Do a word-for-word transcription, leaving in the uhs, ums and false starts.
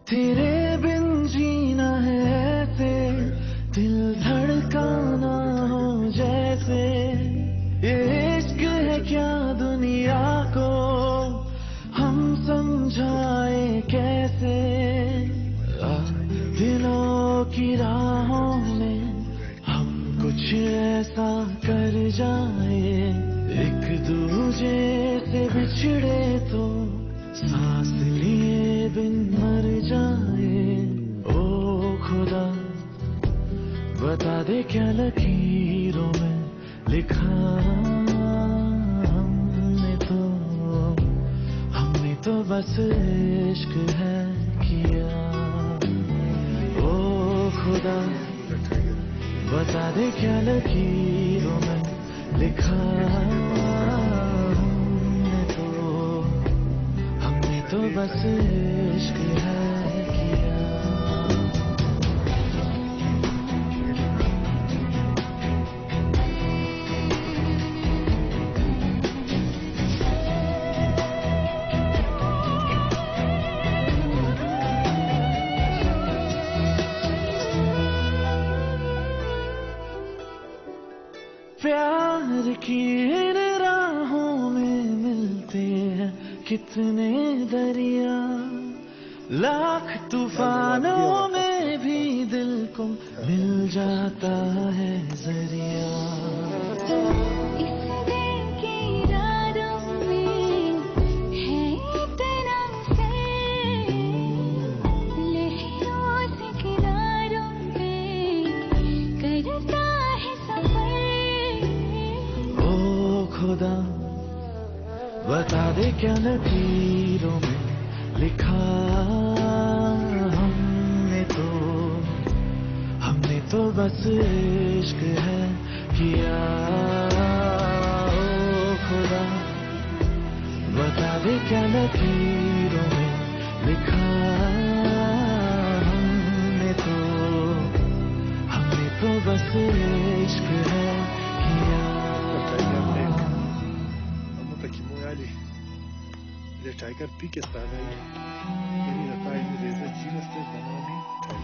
तेरे बिन जीना है ऐसे, दिल धड़काना हो जैसे। ये इश्क है क्या दुनिया को हम समझाए कैसे। दिलों की राहों में हम कुछ ऐसा कर जाए, एक दूजे से बिछड़े तो सांस लिए बिन मर जाए। ओ खुदा बता दे क्या लकीरों में लिखा हमने तो, हमने तो बस इश्क है किया। ओ खुदा बता दे क्या लकीरों में लिखा हमने तो, हमने तो बस इश्क है किया। प्यार की इन राहों में मिलते हैं कितने दरिया, लाख तूफानों में भी दिल को मिल जाता है जरिया। खुदा बता दे क्या लकीरों में लिखा हमने तो, हमने तो बस इश्क है किया। ओ खुदा बता दे क्या लकीरों में लिखा हमने तो, हमने तो बस इश्क है किया। Der Tiger Peak ist da, weil die Datei in dieser Genus der Banane